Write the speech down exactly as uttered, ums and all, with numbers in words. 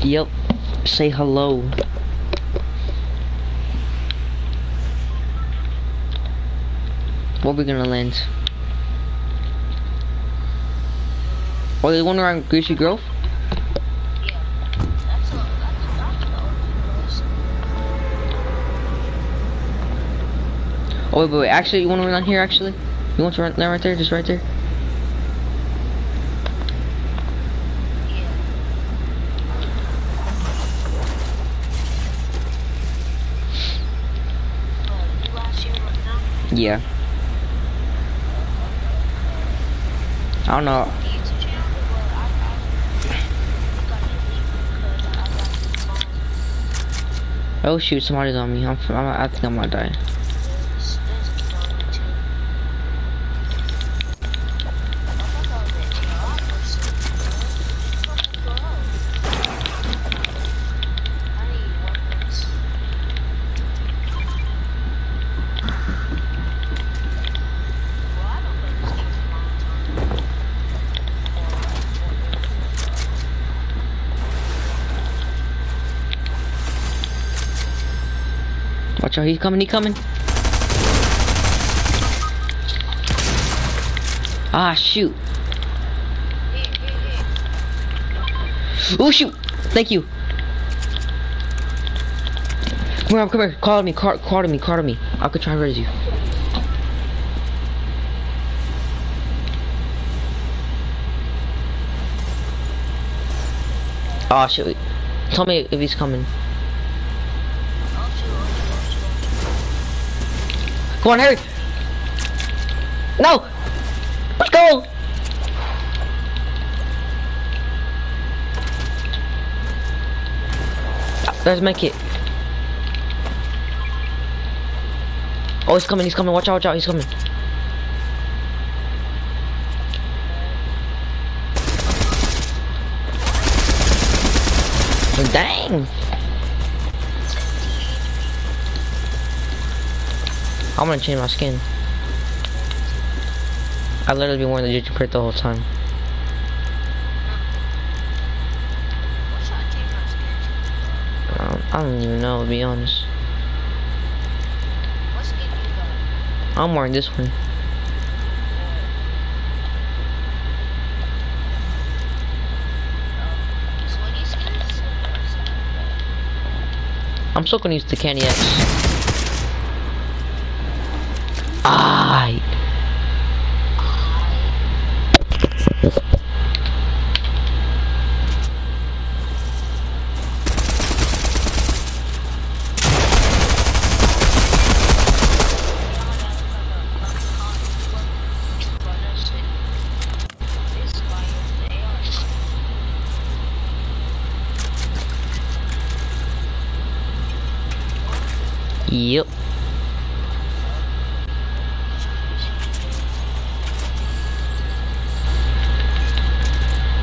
Yep. Say hello. Where we gonna land? Oh, there's one around Greasy Grove? Yeah. That's a, that's, that's the only place. Oh, wait, wait, wait. Actually, you want to run here, actually? You want to run there, right there? Just right there? Yeah. Oh, you last year right now? Yeah. I don't know. The YouTube channel? Well, I, I, I got delete because I got the phone. Oh shoot, somebody's on me. I'm, I'm, I think I'm gonna die. There's, there's phone too. I thought that was an A R person. Fucking go. I need weapons. Well, I don't play this game for a long time. Watch out, he's coming, he's coming. Ah, shoot. Here, here, here. Oh shoot! Thank you. Come here, come here. Call to me, call, call to me, call to me. I could try and raise you. Oh shoot. Tell me if he's coming. I'll shoot, I'll shoot, I'll shoot. Come on, hurry! No! Let's go! There's my kit. Oh, he's coming, he's coming. Watch out, watch out, he's coming. Dang! I'm gonna change my skin. I literally been wearing the Jujutsu Crit the whole time. What should I change my skin to? I don't, I don't even know, to be honest. What skin you got? I'm wearing this one. Swingy skins? I'm still gonna use the Candy X. I. Yep.